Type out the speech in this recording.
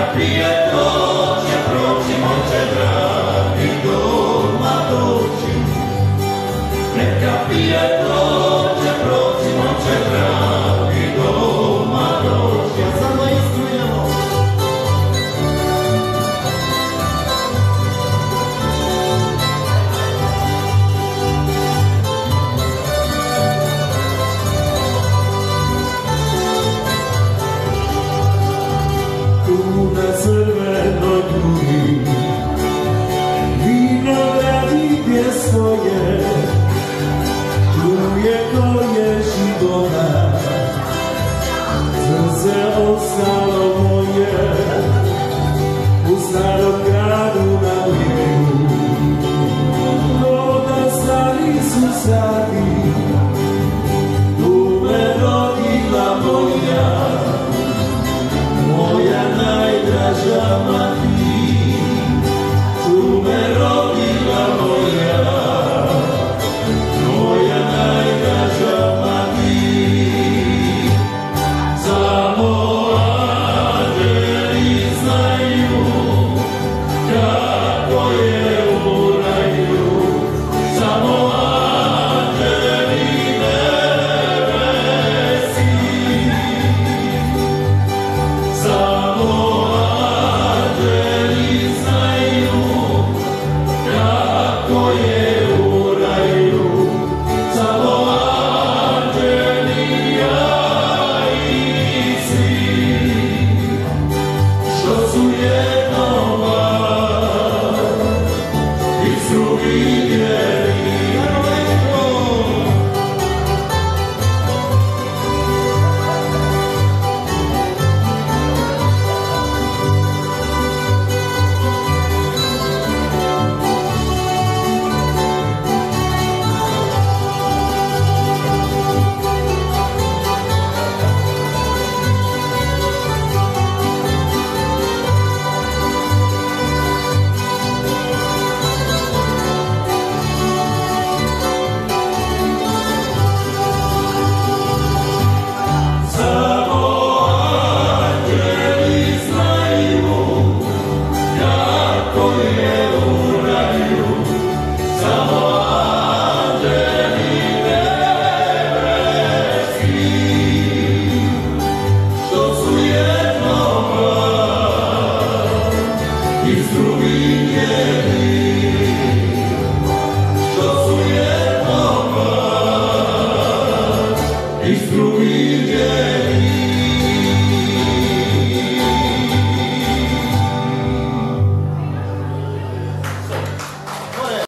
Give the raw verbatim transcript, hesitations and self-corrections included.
prije dođe, proći momče dragi, doma dođi. Neka prije dođe, proći momče dragi, doma dođi. Ja samo istrujemo. Na crvenoj grudi vinogradi pjesmoje, tu je koje života, srce ostalo moje u starom gradu na Ligu. Voda stari su sati, tu me rodila moja, moja najdraža mati, tu me rodila moja, moja najdraža mati. Samo anđeli znaju kako je u raju, samo anđeli nebesi. Samo anđeli znaju kako je u raju, samo anđeli, ja i svi, što su jednova iz drugih